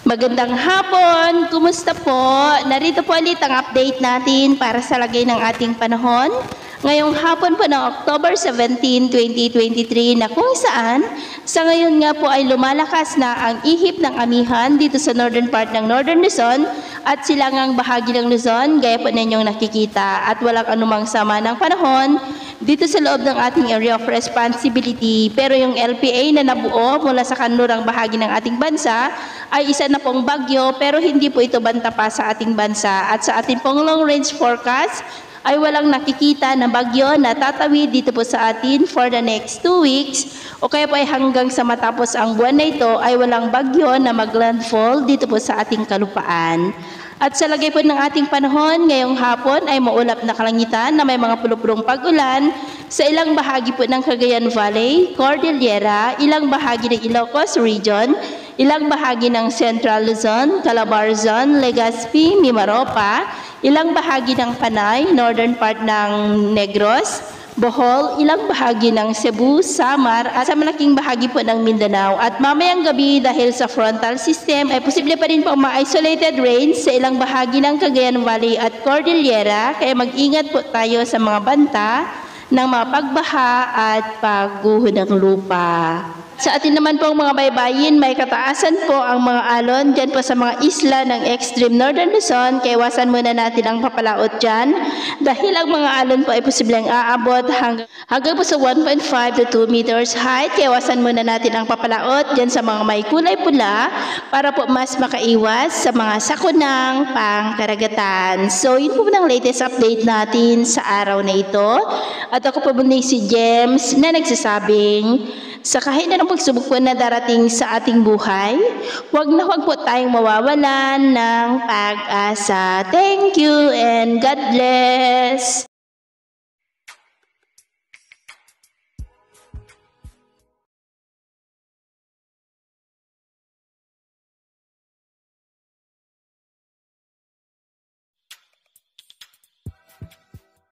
Magandang hapon! Kumusta po? Narito po ulit ang update natin para sa lagay ng ating panahon. Ngayong hapon po ng October 17, 2023 na kung saan sa ngayon nga po ay lumalakas na ang ihip ng amihan dito sa northern part ng Northern Luzon at silangang bahagi ng Luzon gaya po ninyong nakikita at walang anumang sama ng panahon dito sa loob ng ating area of responsibility. Pero yung LPA na nabuo mula sa kanlurang bahagi ng ating bansa ay isa na pong bagyo pero hindi po ito banta pa sa ating bansa. At sa ating pong long range forecast ay walang nakikita na bagyo na tatawid dito po sa atin for the next 2 weeks o kaya po ay hanggang sa matapos ang buwan na ito ay walang bagyo na maglandfall dito po sa ating kalupaan. At sa lagay po ng ating panahon, ngayong hapon ay maulap na kalangitan na may mga pulupulong pag-ulan sa ilang bahagi po ng Cagayan Valley, Cordillera, ilang bahagi ng Ilocos Region, ilang bahagi ng Central Luzon, Calabarzon, Legazpi, Mimaropa, ilang bahagi ng Panay, northern part ng Negros, Bohol, ilang bahagi ng Cebu, Samar, at sa malaking bahagi po ng Mindanao. At mamayang gabi dahil sa frontal system ay posible pa rin po mga isolated rains sa ilang bahagi ng Cagayan Valley at Cordillera. Kaya mag-ingat po tayo sa mga banta ng mga pagbaha at pagguho ng lupa. Sa atin naman po mga baybayin, may kataasan po ang mga alon dyan po sa mga isla ng extreme northern Luzon. Kaya iwasan muna natin ang papalaot dyan dahil ang mga alon po ay posibleng aabot hanggang po sa 1.5 to 2 meters height. Kaya iwasan muna natin ang papalaot dyan sa mga may kulay pula para po mas makaiwas sa mga sakunang pangkaragatan. So yun po ng latest update natin sa araw na ito. At ako po muna si James na nagsasabing, sa kahit na ng pagsubok po na darating sa ating buhay, huwag po tayong mawawalan ng pag-asa. Thank you and God bless!